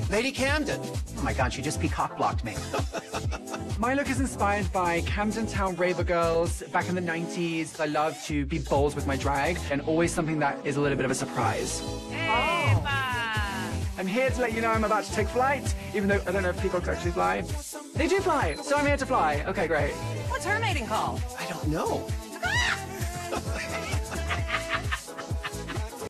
Lady Camden. Oh my God, she just peacock blocked me. My look is inspired by Camden Town raver girls back in the 90s. I love to be bold with my drag and always something that is a little bit of a surprise. I'm here to let you know I'm about to take flight, even though I don't know if peacocks actually fly. They do fly, so I'm here to fly. Okay, great. What's her mating call? I don't know.